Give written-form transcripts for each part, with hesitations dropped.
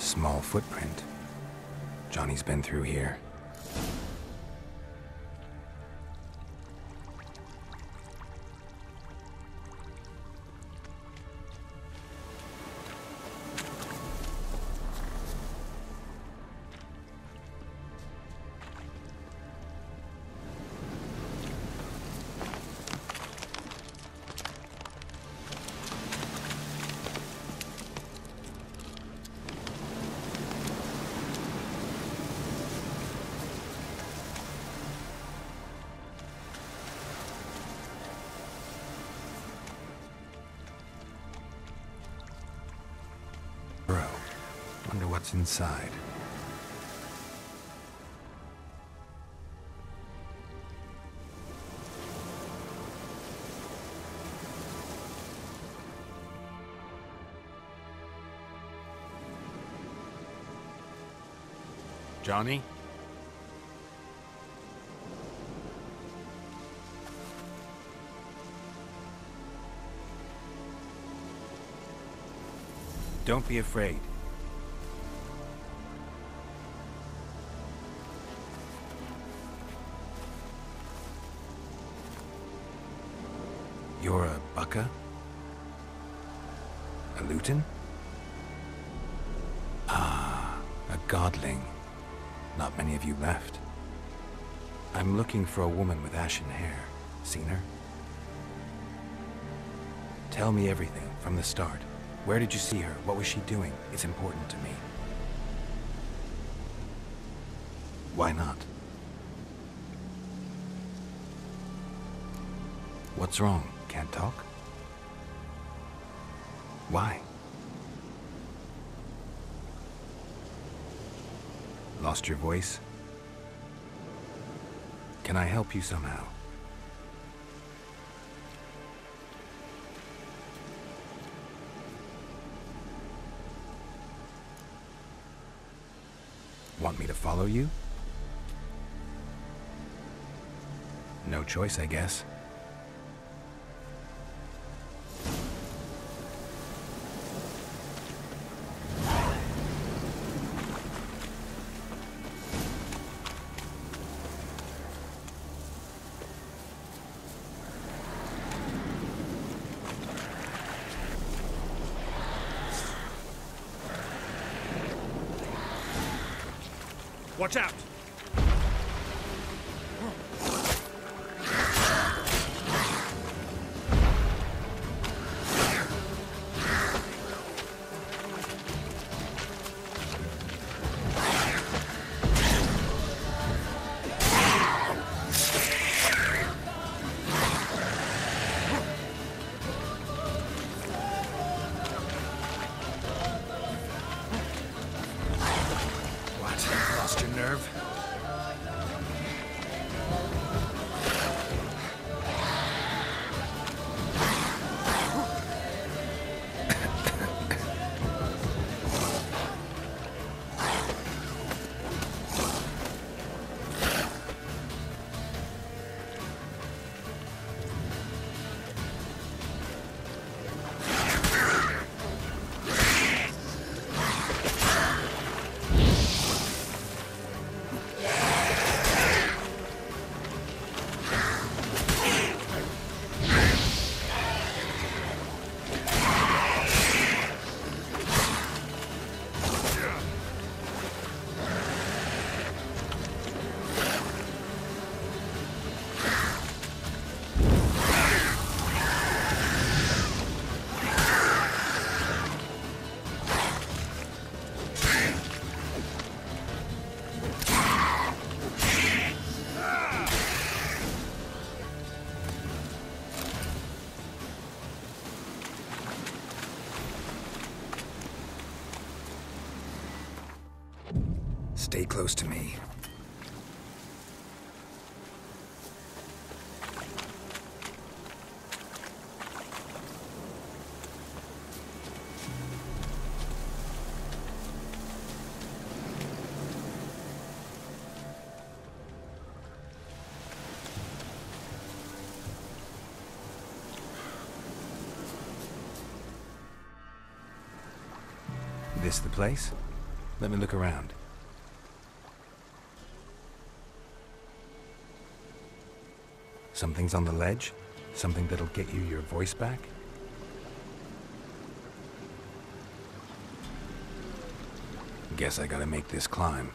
Small footprint. Johnny's been through here. Wonder what's inside. Johnny? Don't be afraid. You're a Bukka? A Luton? Ah, a godling. Not many of you left. I'm looking for a woman with ashen hair. Seen her? Tell me everything, from the start. Where did you see her? What was she doing? It's important to me. Why not? What's wrong? Can't talk? Why? Lost your voice? Can I help you somehow? Want me to follow you? No choice, I guess. Watch out! Lost your nerve? Stay close to me. This the place? Let me look around. Something's on the ledge? Something that'll get you your voice back? Guess I gotta make this climb.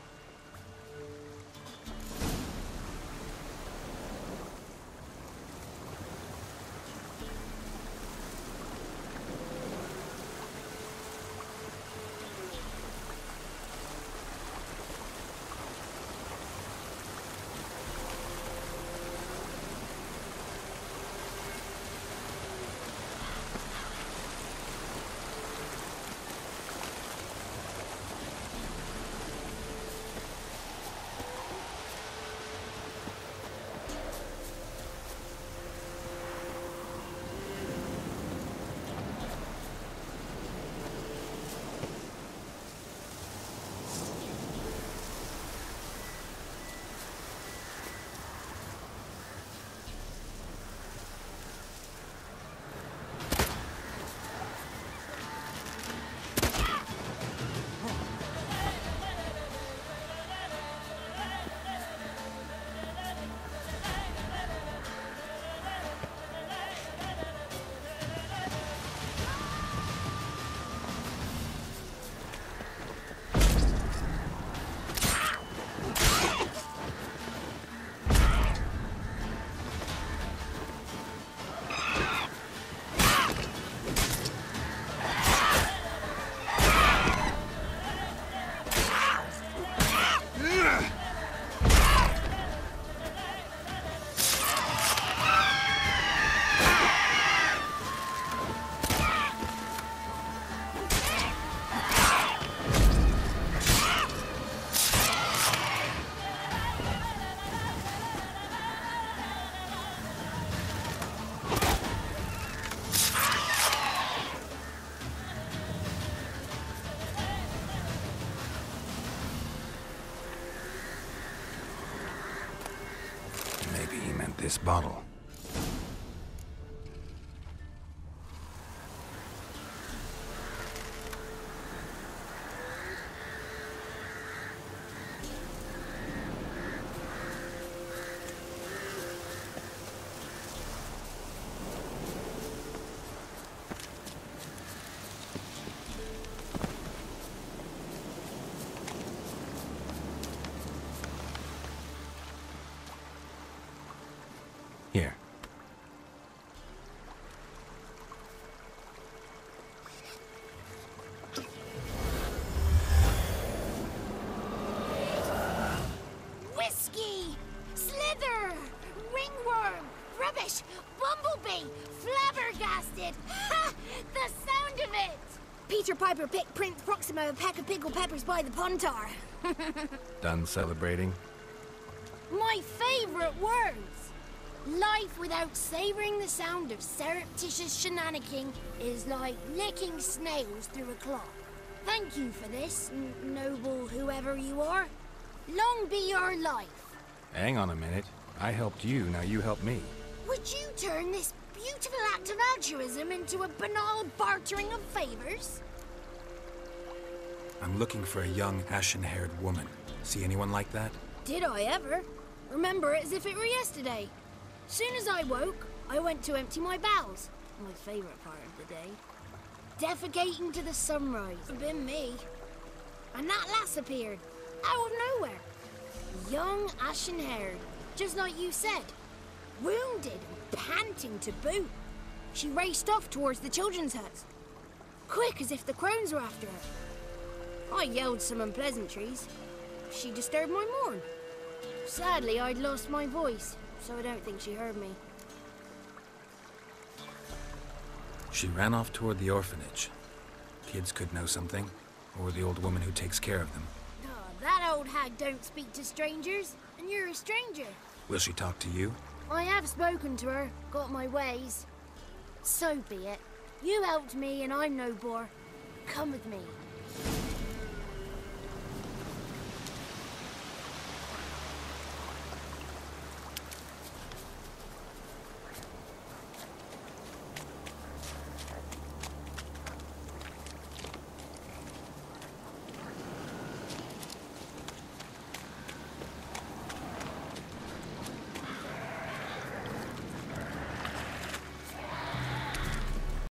This bottle. Here. Whiskey! Slither! Ringworm! Rubbish! Bumblebee! Flabbergasted! Ha! The sound of it! Peter Piper picked Prince Proxima a pack of pickle peppers by the Pontar. Done celebrating? My favorite words! Life without savoring the sound of surreptitious shenanigans is like licking snails through a cloth. Thank you for this, noble whoever you are. Long be your life. Hang on a minute. I helped you, now you help me. Would you turn this beautiful act of altruism into a banal bartering of favors? I'm looking for a young, ashen-haired woman. See anyone like that? Did I ever? Remember it as if it were yesterday. Soon as I woke, I went to empty my bowels. My favorite part of the day. Defecating to the sunrise. Been me. And that lass appeared, out of nowhere. Young, ashen-haired, just like you said. Wounded and panting to boot. She raced off towards the children's huts. Quick as if the crones were after her. I yelled some unpleasantries. She disturbed my morn. Sadly, I'd lost my voice, so I don't think she heard me. She ran off toward the orphanage. Kids could know something, or the old woman who takes care of them. Oh, that old hag don't speak to strangers, and you're a stranger. Will she talk to you? I have spoken to her, got my ways. So be it. You helped me, and I'm no bore. Come with me.